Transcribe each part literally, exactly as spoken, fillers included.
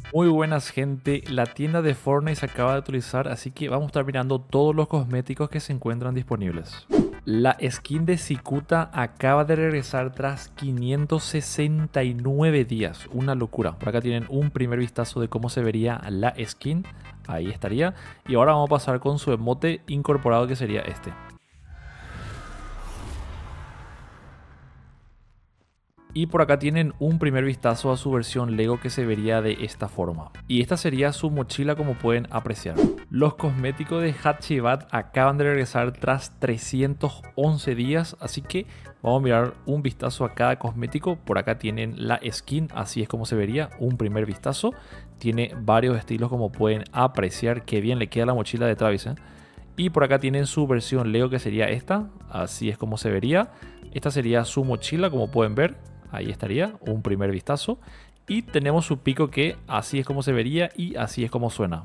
Muy buenas gente, la tienda de Fortnite se acaba de actualizar, así que vamos a estar mirando todos los cosméticos que se encuentran disponibles. La skin de Cicuta acaba de regresar tras quinientos sesenta y nueve días, una locura. Por acá tienen un primer vistazo de cómo se vería la skin, ahí estaría. Y ahora vamos a pasar con su emote incorporado, que sería este. Y por acá tienen un primer vistazo a su versión Lego, que se vería de esta forma. Y esta sería su mochila, como pueden apreciar. Los cosméticos de Hachibat acaban de regresar tras trescientos once días, así que vamos a mirar un vistazo a cada cosmético. Por acá tienen la skin, así es como se vería un primer vistazo. Tiene varios estilos, como pueden apreciar. Qué bien le queda la mochila de Travis, ¿eh? Y por acá tienen su versión Lego, que sería esta, así es como se vería. Esta sería su mochila, como pueden ver. Ahí estaría, un primer vistazo. Y tenemos su pico, que así es como se vería y así es como suena.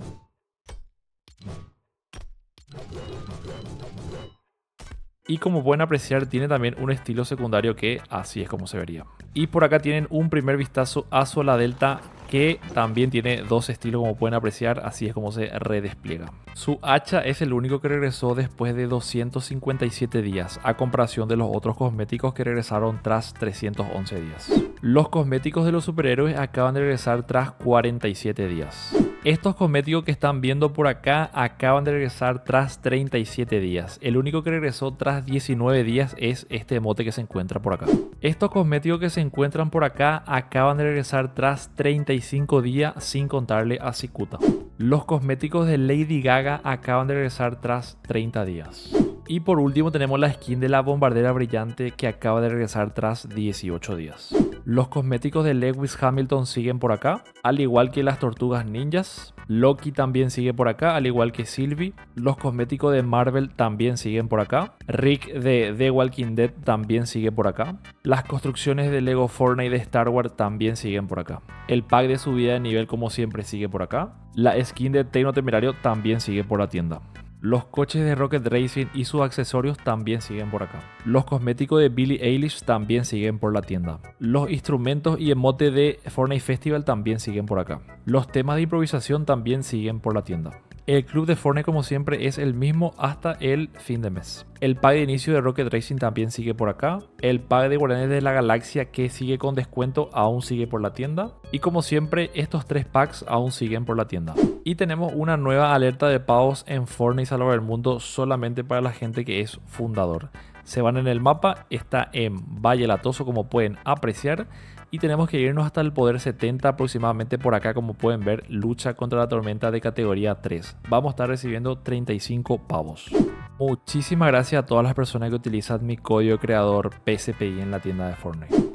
Y como pueden apreciar, tiene también un estilo secundario, que así es como se vería. Y por acá tienen un primer vistazo a su ala delta, que también tiene dos estilos, como pueden apreciar, así es como se redespliega. Su hacha es el único que regresó después de doscientos cincuenta y siete días, a comparación de los otros cosméticos que regresaron tras trescientos once días. Los cosméticos de los superhéroes acaban de regresar tras cuarenta y siete días. Estos cosméticos que están viendo por acá acaban de regresar tras treinta y siete días. El único que regresó tras diecinueve días es este emote que se encuentra por acá. Estos cosméticos que se encuentran por acá acaban de regresar tras treinta y cinco días, sin contarle a Cicuta. Los cosméticos de Lady Gaga acaban de regresar tras treinta días. Y por último tenemos la skin de la bombardera brillante, que acaba de regresar tras dieciocho días. Los cosméticos de Lewis Hamilton siguen por acá, al igual que las tortugas ninjas. Loki también sigue por acá, al igual que Sylvie. Los cosméticos de Marvel también siguen por acá. Rick de The Walking Dead también sigue por acá. Las construcciones de Lego Fortnite de Star Wars también siguen por acá. El pack de subida de nivel, como siempre, sigue por acá. La skin de Tecno Temerario también sigue por la tienda. Los coches de Rocket Racing y sus accesorios también siguen por acá. Los cosméticos de Billie Eilish también siguen por la tienda. Los instrumentos y emote de Fortnite Festival también siguen por acá. Los temas de improvisación también siguen por la tienda. El club de Fortnite, como siempre, es el mismo hasta el fin de mes. El pack de inicio de Rocket Racing también sigue por acá. El pack de Guardianes de la Galaxia, que sigue con descuento, aún sigue por la tienda. Y como siempre, estos tres packs aún siguen por la tienda. Y tenemos una nueva alerta de pagos en Fortnite Salvar el Mundo, solamente para la gente que es fundador. Se van en el mapa, está en Valle Latoso, como pueden apreciar. Y tenemos que irnos hasta el poder setenta aproximadamente por acá, como pueden ver, lucha contra la tormenta de categoría tres. Vamos a estar recibiendo treinta y cinco pavos. Muchísimas gracias a todas las personas que utilizan mi código creador P S P I en la tienda de Fortnite.